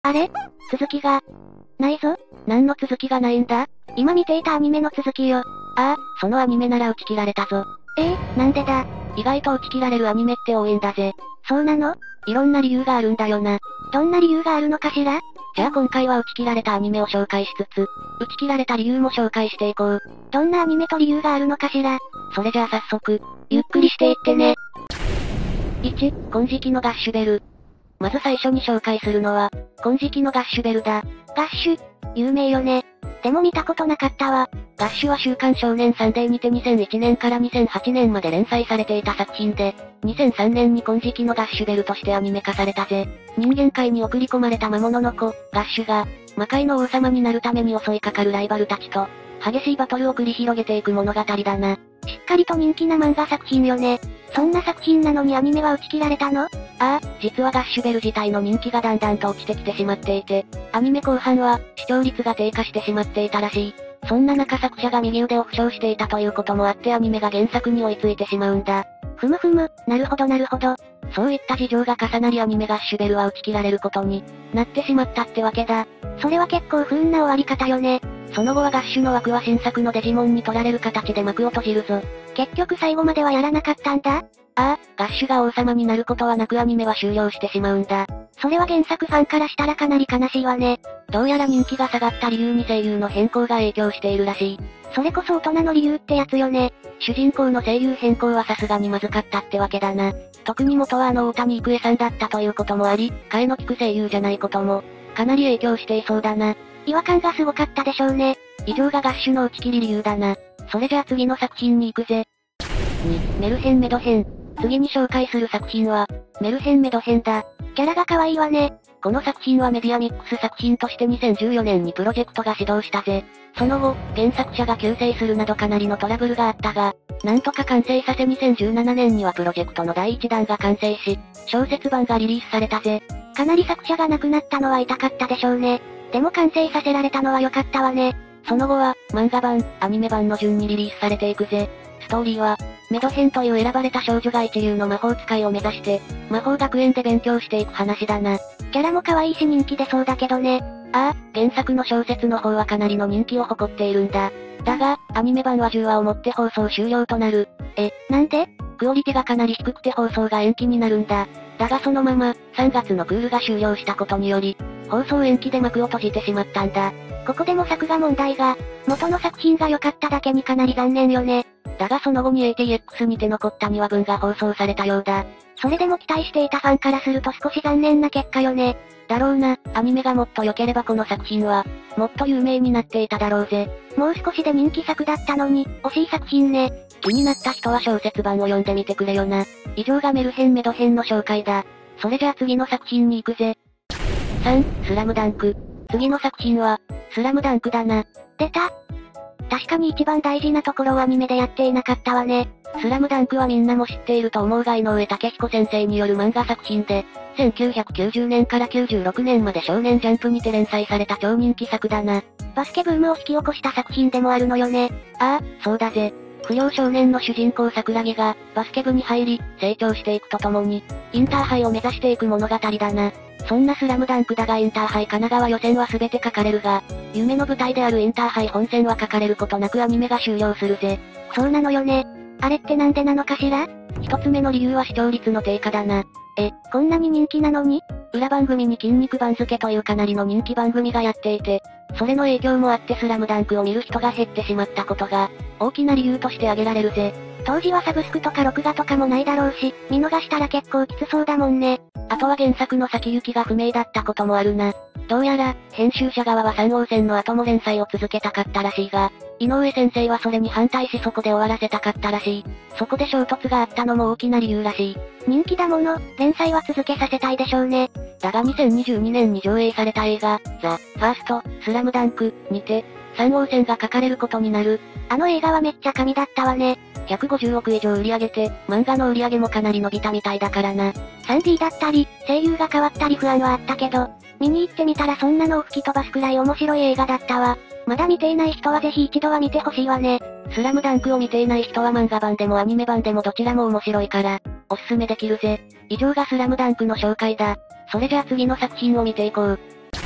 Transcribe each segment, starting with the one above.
あれ？続きが、ないぞ。 何の続きがないんだ？ 今見ていたアニメの続きよ。 ああ、そのアニメなら打ち切られたぞ。 なんでだ？ 意外と打ち切られるアニメって多いんだぜ。 そうなの？ いろんな理由があるんだよな。 どんな理由があるのかしら？ じゃあ今回は打ち切られたアニメを紹介しつつ、打ち切られた理由も紹介していこう。 どんなアニメと理由があるのかしら？ それじゃあ早速、ゆっくりしていってね。1、金色のガッシュベル。まず最初に紹介するのは、金色のガッシュベルだ。 ガッシュ、有名よね。でも見たことなかったわ。 ガッシュは週刊少年サンデーにて2001年から2008年まで連載されていた作品で、2003年に金色のガッシュベルとしてアニメ化されたぜ。人間界に送り込まれた魔物の子、ガッシュが、魔界の王様になるために襲いかかるライバルたちと、激しいバトルを繰り広げていく物語だな。 しっかりと人気な漫画作品よね。そんな作品なのにアニメは打ち切られたの？ ああ、実はガッシュベル自体の人気がだんだんと落ちてきてしまっていて、アニメ後半は、視聴率が低下してしまっていたらしい。そんな中作者が右腕を負傷していたということもあってアニメが原作に追いついてしまうんだ。 ふむふむ、なるほどなるほど。 そういった事情が重なりアニメガッシュベルは打ち切られることになってしまったってわけだ。 それは結構不運な終わり方よね。 その後はガッシュの枠は新作のデジモンに取られる形で幕を閉じるぞ。 結局最後まではやらなかったんだ？ ああ、ガッシュが王様になることはなくアニメは終了してしまうんだ。 それは原作ファンからしたらかなり悲しいわね。 どうやら人気が下がった理由に声優の変更が影響しているらしい。 それこそ大人の理由ってやつよね。 主人公の声優変更はさすがにまずかったってわけだな。特に元は大谷育恵さんだったということもあり、替えの利く声優じゃないことも、かなり影響していそうだな。 違和感がすごかったでしょうね。 以上がガッシュの打ち切り理由だな。それじゃあ次の作品に行くぜ。2、メルヘンメド編。次に紹介する作品は、メルヘンメド編だ。 キャラが可愛いわね。 この作品はメディアミックス作品として2014年にプロジェクトが始動したぜ。その後、原作者が急逝するなどかなりのトラブルがあったが、なんとか完成させ2017年にはプロジェクトの第1弾が完成し、小説版がリリースされたぜ。 かなり作者が亡くなったのは痛かったでしょうね。でも完成させられたのは良かったわね。 その後は、漫画版、アニメ版の順にリリースされていくぜ。ストーリーは、メドヘンという選ばれた少女が一流の魔法使いを目指して、魔法学園で勉強していく話だな。 キャラも可愛いし人気出そうだけどね。 ああ、原作の小説の方はかなりの人気を誇っているんだ。だが、アニメ版は10話をもって放送終了となる。 なんで？ クオリティがかなり低くて放送が延期になるんだ。だがそのまま、3月のクールが終了したことにより、放送延期で幕を閉じてしまったんだ。 ここでも作画問題が、元の作品が良かっただけにかなり残念よね。 だがその後に ATX にて残った2話分が放送されたようだ。 それでも期待していたファンからすると少し残念な結果よね。 だろうな、アニメがもっと良ければこの作品は、もっと有名になっていただろうぜ。 もう少しで人気作だったのに、惜しい作品ね。 気になった人は小説版を読んでみてくれよな。以上がメルヘンメド編の紹介だ。それじゃあ次の作品に行くぜ。3、スラムダンク。次の作品は、スラムダンクだな。 出た。確かに一番大事なところをアニメでやっていなかったわね。 スラムダンクはみんなも知っていると思うが井上武彦先生による漫画作品で、1990年から96年まで少年ジャンプにて連載された超人気作だな。 バスケブームを引き起こした作品でもあるのよね。 ああ、そうだぜ。不良少年の主人公桜木が、バスケ部に入り、成長していくとともに、インターハイを目指していく物語だな。そんなスラムダンクだがインターハイ神奈川予選は全て書かれるが、夢の舞台であるインターハイ本戦は書かれることなくアニメが終了するぜ。 そうなのよね。あれってなんでなのかしら？ 一つ目の理由は視聴率の低下だな。 こんなに人気なのに？ 裏番組に筋肉番付というかなりの人気番組がやっていて、それの影響もあってスラムダンクを見る人が減ってしまったことが、大きな理由として挙げられるぜ。 当時はサブスクとか録画とかもないだろうし、見逃したら結構きつそうだもんね。 あとは原作の先行きが不明だったこともあるな。どうやら、編集者側は3号線の後も連載を続けたかったらしいが、井上先生はそれに反対しそこで終わらせたかったらしい。そこで衝突があったのも大きな理由らしい。 人気だもの、連載は続けさせたいでしょうね。 だが2022年に上映された映画、ザ・ファースト、スラムダンク、にて、3号線が書かれることになる。 あの映画はめっちゃ神だったわね。 150億以上売り上げて、漫画の売り上げもかなり伸びたみたいだからな。 3D だったり、声優が変わったり不安はあったけど、見に行ってみたらそんなのを吹き飛ばすくらい面白い映画だったわ。まだ見ていない人はぜひ一度は見てほしいわね。 スラムダンクを見ていない人は漫画版でもアニメ版でもどちらも面白いから、おすすめできるぜ。以上がスラムダンクの紹介だ。それじゃあ次の作品を見ていこう。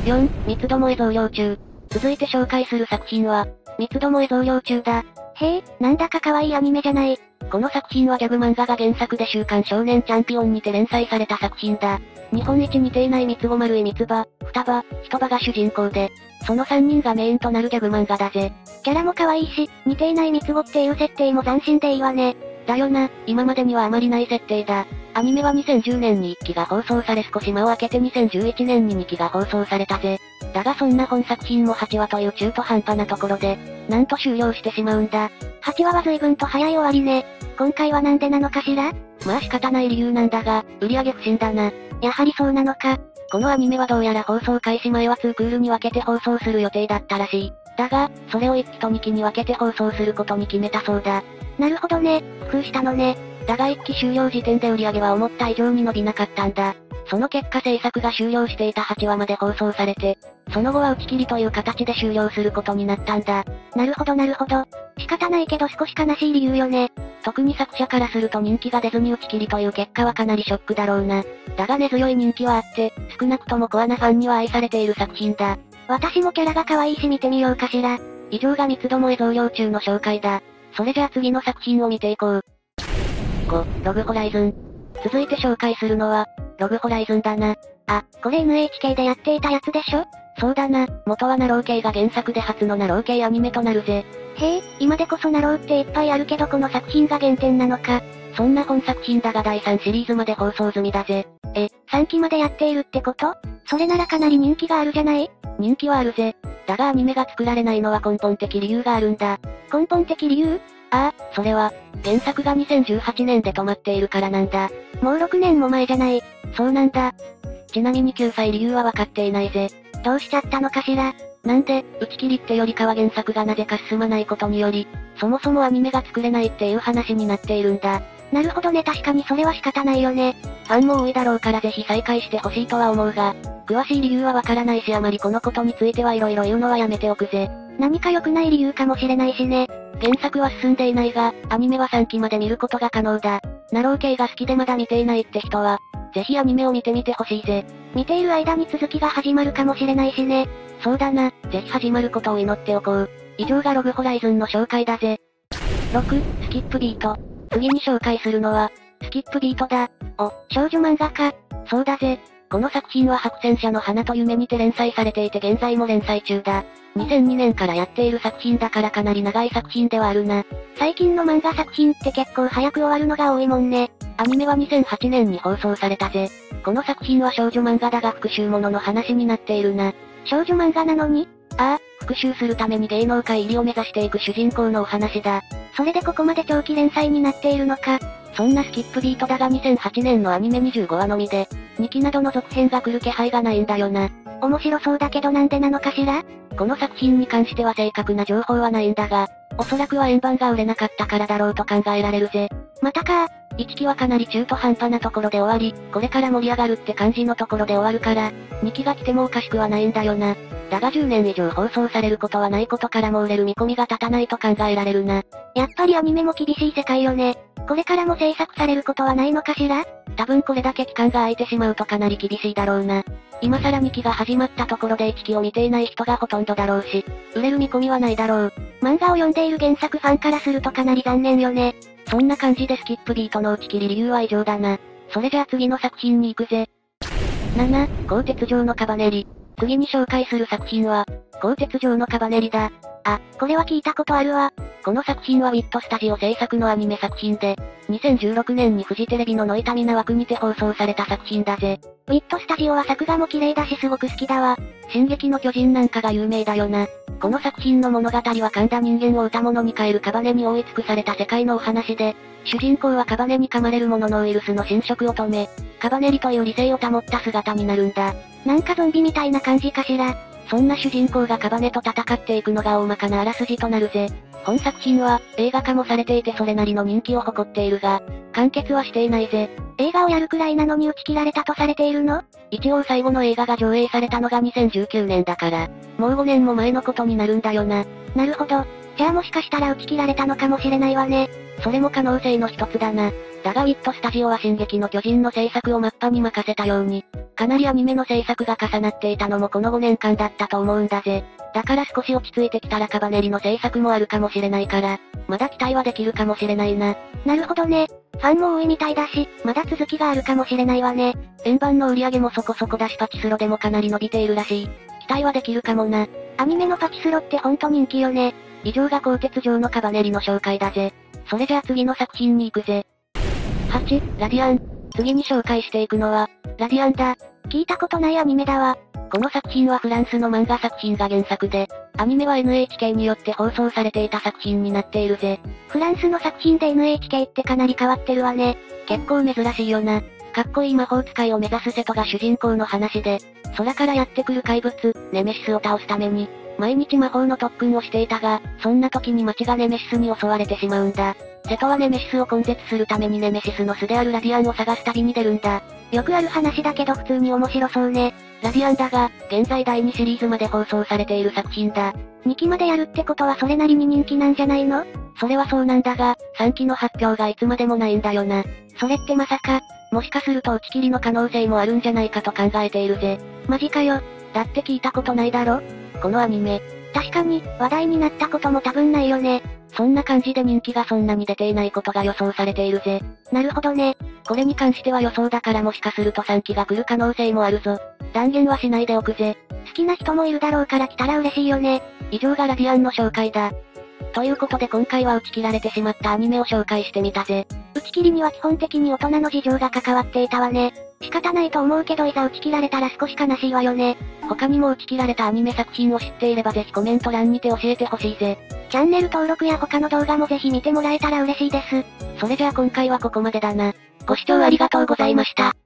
4、三つどもえ増量中。続いて紹介する作品は、三つどもえ増量中だ。 へえ、なんだか可愛いアニメじゃない。 この作品はギャグ漫画が原作で週刊少年チャンピオンにて連載された作品だ。日本一似ていない三つ子丸い三つ葉、双葉、一葉が主人公で、その3人がメインとなるギャグ漫画だぜ。 キャラも可愛いし、似ていない三つ子っていう設定も斬新でいいわね。 だよな、今までにはあまりない設定だ。アニメは2010年に1期が放送され少し間を空けて2011年に2期が放送されたぜ。だがそんな本作品も8話という中途半端なところで、なんと終了してしまうんだ。 8話は随分と早い終わりね。今回はなんでなのかしら？ まあ仕方ない理由なんだが、売上不振だな。 やはりそうなのか。 このアニメはどうやら放送開始前は2クールに分けて放送する予定だったらしい。だが、それを1期と2期に分けて放送することに決めたそうだ。 なるほどね、工夫したのね。 だが1期終了時点で売上は思った以上に伸びなかったんだ。その結果制作が終了していた8話まで放送されて、その後は打ち切りという形で終了することになったんだ。 なるほどなるほど。仕方ないけど少し悲しい理由よね。 特に作者からすると人気が出ずに打ち切りという結果はかなりショックだろうな。だが根強い人気はあって、少なくともコアなファンには愛されている作品だ。 私もキャラが可愛いし見てみようかしら。 以上が三つどもえ増量中の紹介だ。それじゃあ次の作品を見ていこう。5、ログホライズン。続いて紹介するのは、ログホライズンだな。 あ、これ NHK でやっていたやつでしょ？ そうだな、元はナロー系が原作で初のナロー系アニメとなるぜ。 へえ、今でこそナローっていっぱいあるけどこの作品が原点なのか。 そんな本作品だが第3シリーズまで放送済みだぜ。 3期までやっているってこと？それならかなり人気があるじゃない？ 人気はあるぜ。だがアニメが作られないのは根本的理由があるんだ。 根本的理由？ ああ、それは、原作が2018年で止まっているからなんだ。 もう6年も前じゃない。 そうなんだ。ちなみに救済理由は分かっていないぜ。 どうしちゃったのかしら？ なんで、打ち切りってよりかは原作がなぜか進まないことにより、そもそもアニメが作れないっていう話になっているんだ。 なるほどね、確かにそれは仕方ないよね。 ファンも多いだろうからぜひ再開してほしいとは思うが、詳しい理由はわからないしあまりこのことについては色々言うのはやめておくぜ。 何か良くない理由かもしれないしね。 原作は進んでいないが、アニメは3期まで見ることが可能だ。ナロー系が好きでまだ見ていないって人は、ぜひアニメを見てみてほしいぜ。 見ている間に続きが始まるかもしれないしね。 そうだな、ぜひ始まることを祈っておこう。以上がログホライズンの紹介だぜ。6、スキップビート。次に紹介するのは、スキップビートだ。 お、少女漫画か。 そうだぜ。この作品は白戦車の花と夢にて連載されていて現在も連載中だ。2002年からやっている作品だからかなり長い作品ではあるな。 最近の漫画作品って結構早く終わるのが多いもんね。 アニメは2008年に放送されたぜ。この作品は少女漫画だが復讐ものの話になっているな。 少女漫画なのに？ ああ、復讐するために芸能界入りを目指していく主人公のお話だ。 それでここまで長期連載になっているのか。 そんなスキップビートだが2008年のアニメ25話のみで、2期などの続編が来る気配がないんだよな。 面白そうだけどなんでなのかしら？ この作品に関しては正確な情報はないんだが、おそらくは円盤が売れなかったからだろうと考えられるぜ。 またか。 1期はかなり中途半端なところで終わり、これから盛り上がるって感じのところで終わるから、2期が来てもおかしくはないんだよな。だが10年以上放送されることはないことからも売れる見込みが立たないと考えられるな。 やっぱりアニメも厳しい世界よね。これからも制作されることはないのかしら？ 多分これだけ期間が空いてしまうとかなり厳しいだろうな。今更2期が始まったところで1期を見ていない人がほとんどだろうし、売れる見込みはないだろう。 漫画を読んでいる原作ファンからするとかなり残念よね。 そんな感じでスキップビートの打ち切り理由は以上だな。それじゃあ次の作品に行くぜ。7、鋼鉄城のカバネリ。次に紹介する作品は、鋼鉄城のカバネリだ。 あ、これは聞いたことあるわ。 この作品はウィットスタジオ制作のアニメ作品で、2016年にフジテレビのノイタミナ枠にて放送された作品だぜ。 ウィットスタジオは作画も綺麗だしすごく好きだわ。 進撃の巨人なんかが有名だよな。この作品の物語は噛んだ人間を歌物に変えるカバネに覆い尽くされた世界のお話で、主人公はカバネに噛まれるもののウイルスの侵食を止め、カバネリという理性を保った姿になるんだ。 なんかゾンビみたいな感じかしら。 そんな主人公がカバネと戦っていくのが大まかなあらすじとなるぜ。本作品は、映画化もされていてそれなりの人気を誇っているが、完結はしていないぜ。 映画をやるくらいなのに打ち切られたとされているの？ 一応最後の映画が上映されたのが2019年だから、もう5年も前のことになるんだよな。 なるほど。 じゃあもしかしたら打ち切られたのかもしれないわね。 それも可能性の一つだな。だがウィットスタジオは進撃の巨人の制作をマッパに任せたように、かなりアニメの制作が重なっていたのもこの5年間だったと思うんだぜ。だから少し落ち着いてきたらカバネリの制作もあるかもしれないから、まだ期待はできるかもしれないな。 なるほどね。ファンも多いみたいだし、まだ続きがあるかもしれないわね。 円盤の売り上げもそこそこだしパチスロでもかなり伸びているらしい。期待はできるかもな。 アニメのパチスロってほんと人気よね。 以上が鋼鉄城のカバネリの紹介だぜ。それじゃあ次の作品に行くぜ。8、ラディアン。次に紹介していくのは、ラディアンだ。 聞いたことないアニメだわ。 この作品はフランスの漫画作品が原作で、アニメは NHK によって放送されていた作品になっているぜ。 フランスの作品で NHK ってかなり変わってるわね。 結構珍しいよな。かっこいい魔法使いを目指す瀬戸が主人公の話で、空からやってくる怪物、ネメシスを倒すために、毎日魔法の特訓をしていたが、そんな時に街がネメシスに襲われてしまうんだ。瀬戸はネメシスを根絶するためにネメシスの巣であるラディアンを探す旅に出るんだ。 よくある話だけど普通に面白そうね。 ラディアンだが、現在第2シリーズまで放送されている作品だ。 2期までやるってことはそれなりに人気なんじゃないの？ それはそうなんだが、3期の発表がいつまでもないんだよな。 それってまさか、 もしかすると打ち切りの可能性もあるんじゃないかと考えているぜ。 マジかよ。 だって聞いたことないだろ？このアニメ。 確かに、話題になったことも多分ないよね。 そんな感じで人気がそんなに出ていないことが予想されているぜ。 なるほどね。 これに関しては予想だからもしかすると3期が来る可能性もあるぞ。断言はしないでおくぜ。 好きな人もいるだろうから来たら嬉しいよね。 以上がラディアンの紹介だ。ということで今回は打ち切られてしまったアニメを紹介してみたぜ。 打ち切りには基本的に大人の事情が関わっていたわね。仕方ないと思うけどいざ打ち切られたら少し悲しいわよね。 他にも打ち切られたアニメ作品を知っていればぜひコメント欄にて教えてほしいぜ。 チャンネル登録や他の動画もぜひ見てもらえたら嬉しいです。 それじゃあ今回はここまでだな。ご視聴ありがとうございました。